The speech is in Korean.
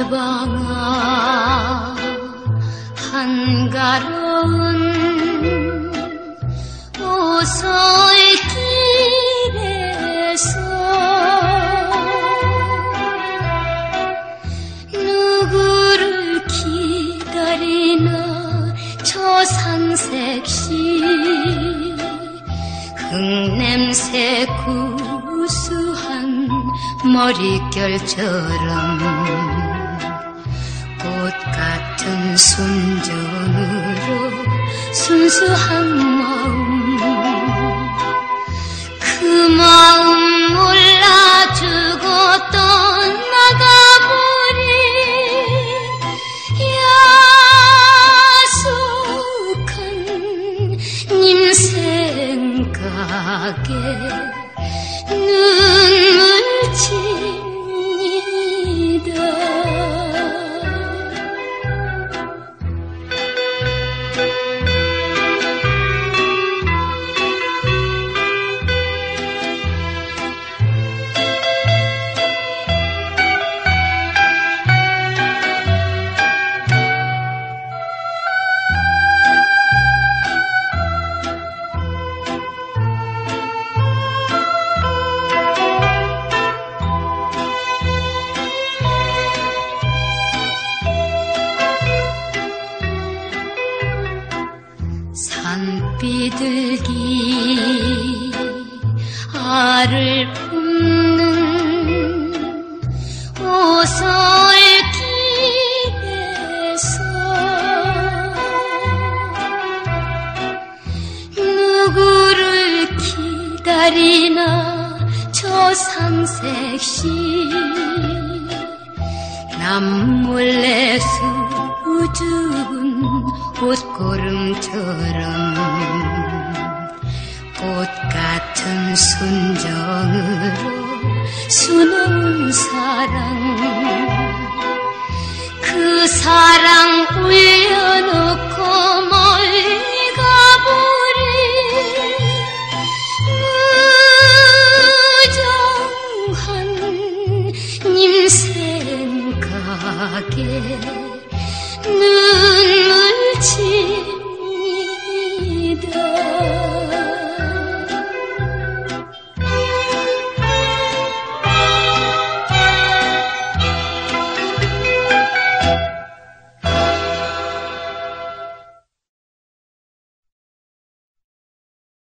달방아 한가로운 오솔길에서 누구를 기다리나 저 산색시 흙냄새 구수한 머릿결처럼 꽃 같은 순정으로 순수한 마음 그 마음 몰라주고 떠나가버린 야속한 님 생각에 눈물 칩니다. 산비둘기 알을 품는 오솔길에서 누구를 기다리나 저 산색시 남몰래 수줍은 꽃고름처럼 꽃 같은 순정으로 수놓은 사랑 그 사랑 울려놓고 멀리 가버린 무정한 님 생각에